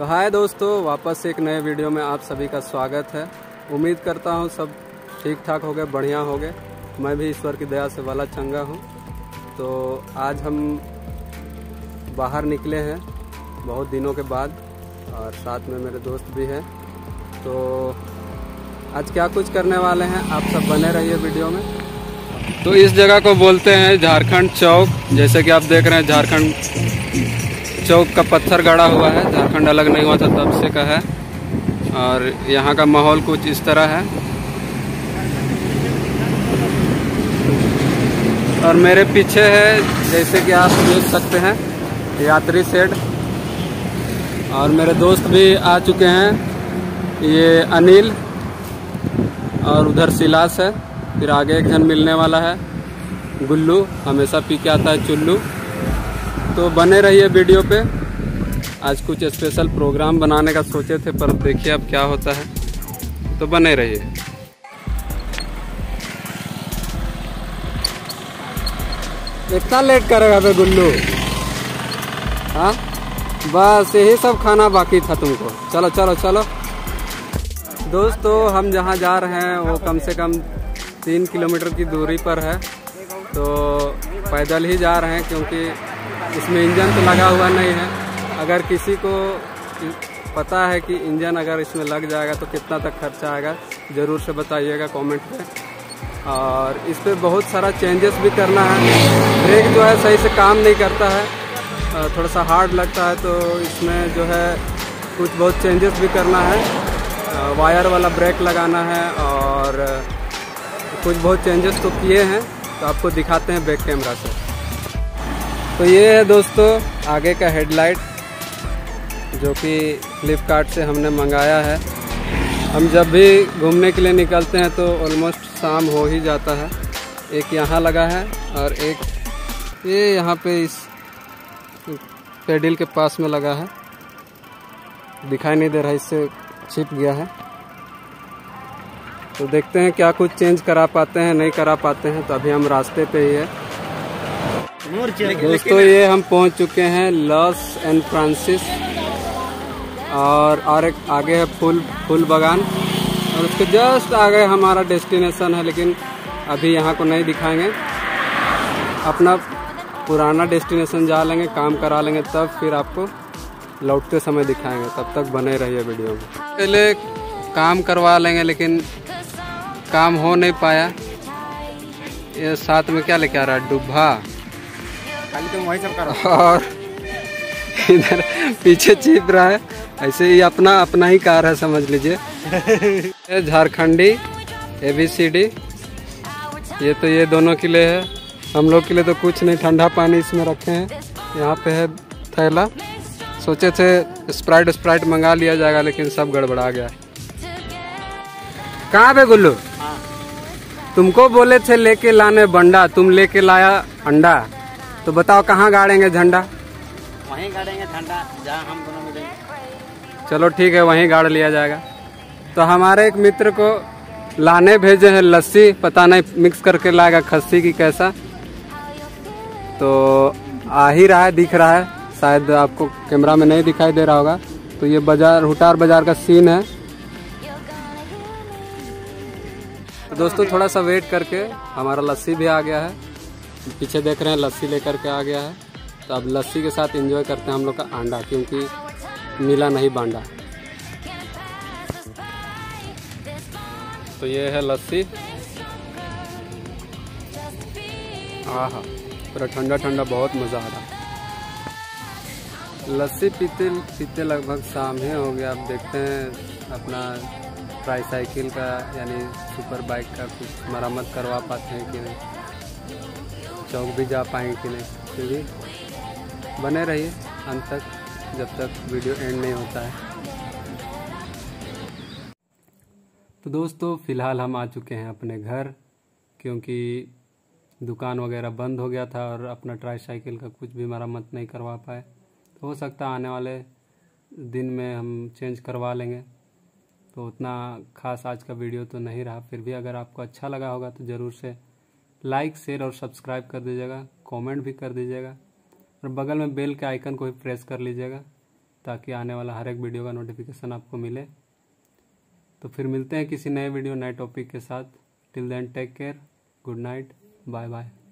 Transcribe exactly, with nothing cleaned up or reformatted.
तो हाय दोस्तों, वापस एक नए वीडियो में आप सभी का स्वागत है। उम्मीद करता हूँ सब ठीक ठाक हो गए, बढ़िया हो गए। मैं भी ईश्वर की दया से वाला चंगा हूँ। तो आज हम बाहर निकले हैं बहुत दिनों के बाद और साथ में मेरे दोस्त भी हैं। तो आज क्या कुछ करने वाले हैं, आप सब बने रहिए वीडियो में। तो इस जगह को बोलते हैं झारखंड चौक। जैसे कि आप देख रहे हैं झारखंड चौक का पत्थर गड़ा हुआ है। झारखंड अलग नहीं हुआ था तब से का है। और यहाँ का माहौल कुछ इस तरह है। और मेरे पीछे है, जैसे कि आप देख सकते हैं, यात्री शेड। और मेरे दोस्त भी आ चुके हैं, ये अनिल और उधर सिलास है। फिर आगे एक जन मिलने वाला है, गुल्लू, हमेशा पी के आता है चुल्लू। तो बने रहिए वीडियो पे। आज कुछ स्पेशल प्रोग्राम बनाने का सोचे थे, पर देखिए अब क्या होता है। तो बने रहिए। इतना लेट करेगा बे गुल्लू? हाँ, बस यही सब खाना बाकी था तुमको। चलो चलो चलो दोस्तों, हम जहाँ जा रहे हैं वो कम से कम तीन किलोमीटर की दूरी पर है। तो पैदल ही जा रहे हैं, क्योंकि इसमें इंजन तो लगा हुआ नहीं है। अगर किसी को पता है कि इंजन अगर इसमें लग जाएगा तो कितना तक खर्चा आएगा, ज़रूर से बताइएगा कमेंट पे। और इस पर बहुत सारा चेंजेस भी करना है। ब्रेक जो है सही से काम नहीं करता है, थोड़ा सा हार्ड लगता है। तो इसमें जो है कुछ बहुत चेंजेस भी करना है। वायर वाला ब्रेक लगाना है और कुछ बहुत चेंजेस तो किए हैं। तो आपको दिखाते हैं बैक कैमरा से। तो ये है दोस्तों आगे का हेडलाइट, जो कि फ्लिपकार्ट से हमने मंगाया है। हम जब भी घूमने के लिए निकलते हैं तो ऑलमोस्ट शाम हो ही जाता है। एक यहाँ लगा है और एक ये यहाँ पे इस पेडिल के पास में लगा है। दिखाई नहीं दे रहा, इससे छिप गया है। तो देखते हैं क्या कुछ चेंज करा पाते हैं, नहीं करा पाते हैं। तो अभी हम रास्ते पे ही है दोस्तों। ये हम पहुंच चुके हैं लॉस एंड फ्रांसिस। और और एक आगे है फूल फूल बागान, और उसके जस्ट आगे हमारा डेस्टिनेशन है। लेकिन अभी यहाँ को नहीं दिखाएंगे, अपना पुराना डेस्टिनेशन जा लेंगे, काम करा लेंगे, तब फिर आपको लौटते समय दिखाएंगे। तब तक बने रहिए वीडियो में। पहले काम करवा लेंगे, लेकिन काम हो नहीं पाया। ये साथ में क्या लेके आ रहा है, डुब्बा। तो वही सब कर रहा। और इधर पीछे छिप रहा है। ऐसे ही अपना अपना ही कार है, समझ लीजिए। झारखंडी ए बी सी डी। ये तो ये दोनों के लिए है, हम लोग के लिए तो कुछ नहीं। ठंडा पानी इसमें रखे हैं। यहाँ पे है थैला। सोचे थे स्प्राइट स्प्राइट मंगा लिया जाएगा, लेकिन सब गड़बड़ा गया। कहाँ पे गुल्लू? हाँ। तुमको बोले थे लेके लाने बंडा, तुम लेके लाया अंडा। तो बताओ कहाँ गाड़ेंगे झंडा? वहीं गाड़ेंगे झंडा जहाँ हम दोनों मिलेंगे। चलो ठीक है, वहीं गाड़ लिया जाएगा। तो हमारे एक मित्र को लाने भेजे हैं लस्सी, पता नहीं मिक्स करके लाएगा खस्सी की कैसा। तो आ ही रहा है, दिख रहा है, शायद आपको कैमरा में नहीं दिखाई दे रहा होगा। तो ये बाजार, हुटार बाजार का सीन है। तो दोस्तों थोड़ा सा वेट करके हमारा लस्सी भी आ गया है। पीछे देख रहे हैं लस्सी लेकर के आ गया है। तो अब लस्सी के साथ एंजॉय करते हैं हम लोग का अंडा, क्योंकि मिला नहीं बांडा। तो ये है लस्सी। आहा, पूरा ठंडा ठंडा, बहुत मज़ा आ रहा। लस्सी पीते पीते लगभग शाम ही हो गया। अब देखते हैं अपना ट्राईसाइकिल का यानी सुपर बाइक का कुछ मरम्मत करवा पाते हैं कि नहीं, चौक भी जा पाएंगे कि नहीं। फिर भी बने रहिए अंत तक, जब तक वीडियो एंड नहीं होता है। तो दोस्तों फ़िलहाल हम आ चुके हैं अपने घर, क्योंकि दुकान वगैरह बंद हो गया था और अपना ट्राईसाइकिल का कुछ भी मरम्मत नहीं करवा पाए। तो हो सकता है आने वाले दिन में हम चेंज करवा लेंगे। तो उतना खास आज का वीडियो तो नहीं रहा। फिर भी अगर आपको अच्छा लगा होगा तो ज़रूर से लाइक, शेयर और सब्सक्राइब कर दीजिएगा, कमेंट भी कर दीजिएगा, और बगल में बेल के आइकन को भी प्रेस कर लीजिएगा, ताकि आने वाला हर एक वीडियो का नोटिफिकेशन आपको मिले। तो फिर मिलते हैं किसी नए वीडियो नए टॉपिक के साथ। Till then take care, good night, bye bye.